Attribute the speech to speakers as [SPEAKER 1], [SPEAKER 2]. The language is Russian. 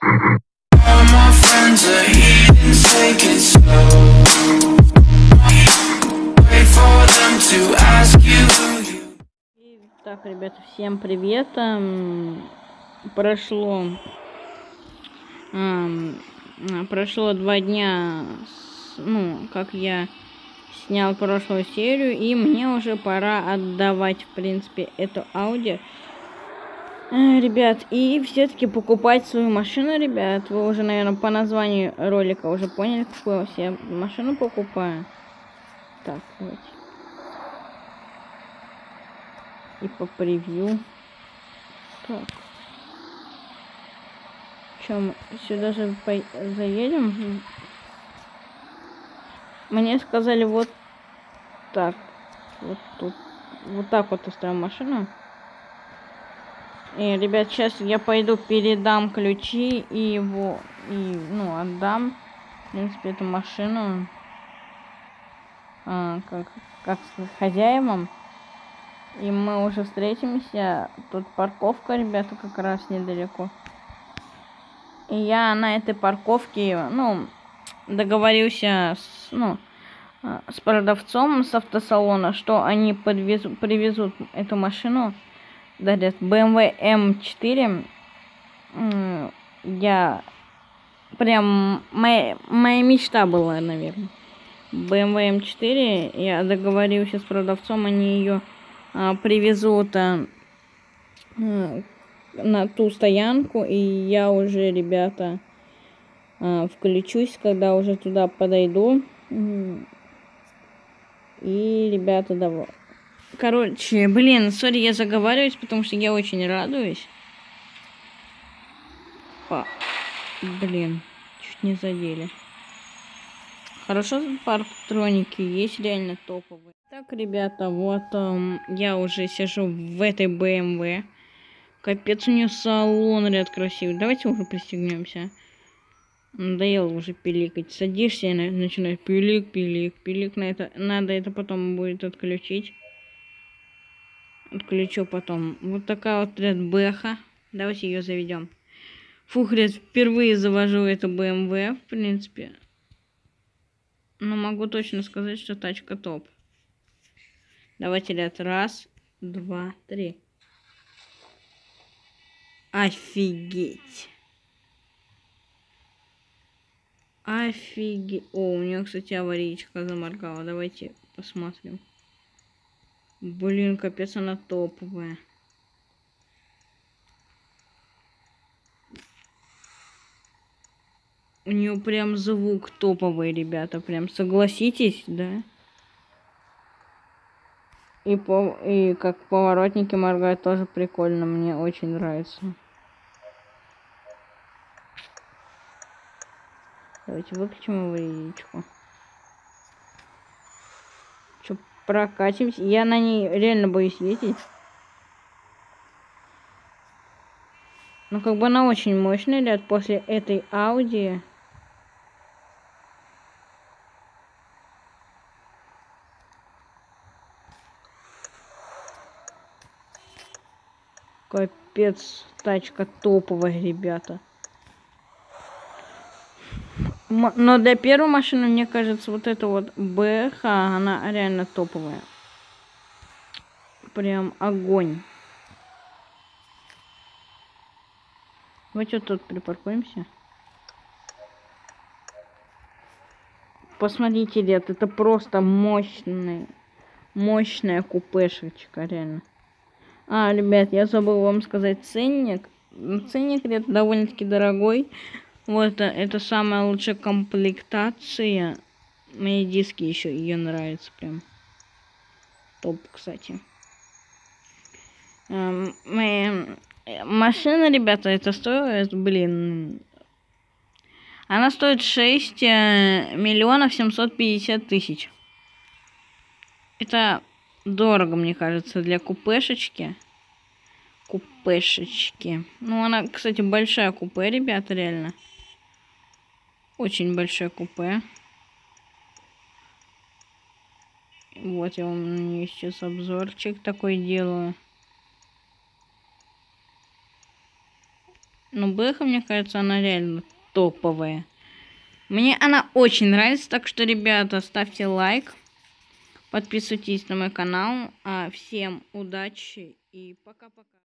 [SPEAKER 1] All my friends are heathens, take it slow. Wait for them to ask you who you.
[SPEAKER 2] Так, ребята, всем привет. Прошло 2 дня, как я снял прошлую серию, и мне уже пора отдавать, в принципе, эту аудио. Ребят, и все-таки покупать свою машину, ребят. Вы уже, наверное, по названию ролика уже поняли, какую я машину покупаю. Так, давайте. И по превью. Так. Чем сюда же заедем? Мне сказали вот так. Вот тут. Вот так вот оставим машину. И, ребят, сейчас я пойду передам ключи и отдам, в принципе, эту машину как хозяевам. И мы уже встретимся. Тут парковка, ребята, как раз недалеко. И я на этой парковке, договорился с продавцом с автосалона, что они привезут эту машину. Дарят BMW M4. Я прям моя мечта была, наверное. BMW M4. Я договорился с продавцом, они ее привезут на ту стоянку, и я уже, ребята, включусь, когда уже туда подойду. И, ребята, давай. Короче, блин, сори, я заговариваюсь, потому что я очень радуюсь. Блин, чуть не задели. Хорошо, парктроники есть реально топовые. Так, ребята, вот я уже сижу в этой BMW. Капец, у нее салон ряд красивый. Давайте уже пристегнемся. Надоело уже пиликать. Садишься и начинаешь пилик. Надо это потом будет отключить. Отключу потом. Вот такая вот бэха. Давайте ее заведем. Фух, ребят, впервые завожу эту BMW, в принципе. Но могу точно сказать, что тачка топ. Давайте, ребят, 1, 2, 3. Офигеть. Офигеть. О, у нее, кстати, аварийка заморгала. Давайте посмотрим. Блин, капец, она топовая. У нее прям звук топовый, ребята. Прям согласитесь, да? И как поворотники моргают, тоже прикольно. Мне очень нравится. Давайте выключим аварийку. Что, прокатимся? Я на ней реально боюсь ездить. Но как бы она очень мощная, ребят, после этой Audi. Капец, тачка топовая, ребята. Но для первой машины, мне кажется, вот эта вот БХ, она реально топовая. Прям огонь. Давайте вот тут припаркуемся. Посмотрите, ребят, это просто мощная купешечка, реально. Ребят, я забыл вам сказать ценник. Ценник, ребят, довольно-таки дорогой. Вот это самая лучшая комплектация. Мои диски еще ее нравятся прям. Топ, кстати. Машина, ребята, это стоит, блин. Она стоит 6 миллионов 750 тысяч. Это дорого, мне кажется, для купешечки. Ну, она, кстати, большая купе, ребята, реально. Очень большое купе. Вот я вам на нее сейчас обзорчик такой делаю. Но Бэха, мне кажется, она реально топовая. Мне она очень нравится, так что, ребята, ставьте лайк, подписывайтесь на мой канал. Всем удачи и пока-пока.